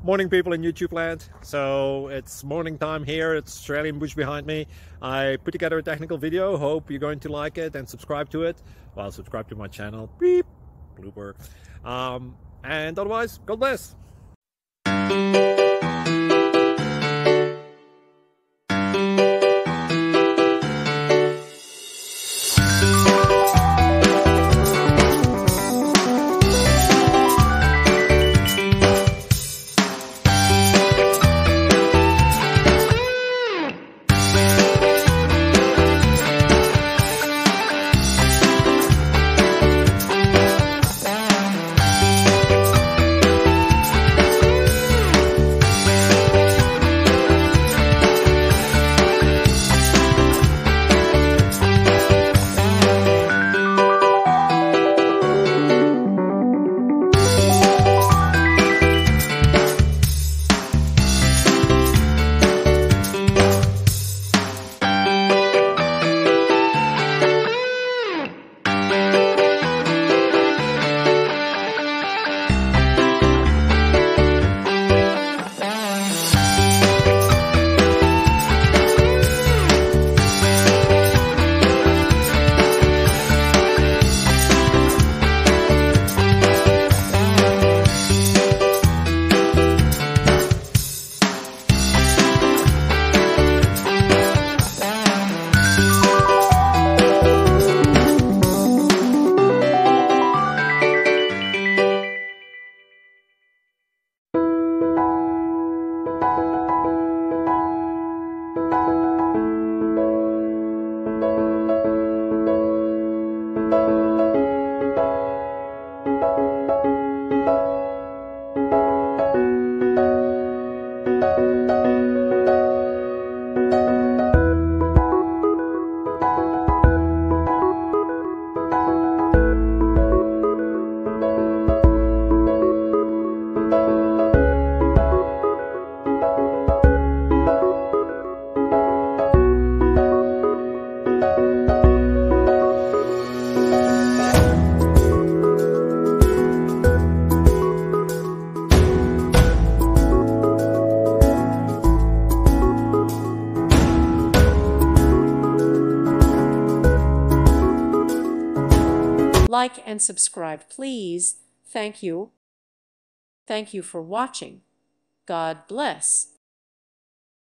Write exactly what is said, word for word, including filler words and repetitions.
Morning, people in YouTube land. So it's morning time here. It's Australian bush behind me. I put together a technical video. Hope you're going to like it and subscribe to it. Well, subscribe to my channel. Beep, blooper. Um, and otherwise, God bless. Like and subscribe, please. Thank you. Thank you for watching. God bless.